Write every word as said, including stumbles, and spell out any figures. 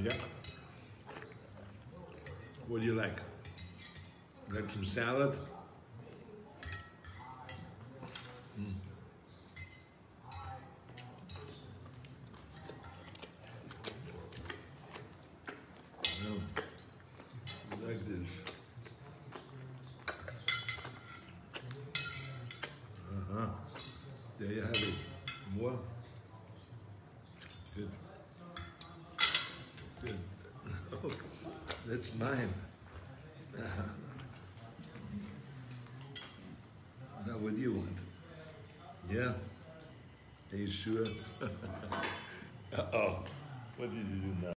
Yeah. What do you like? Like some salad? Mm. Oh, like this. Uh-huh. There you have it. More? Good. Good. Oh, that's mine. Now what do you want? Yeah? Are you sure? Uh-oh. What did you do now?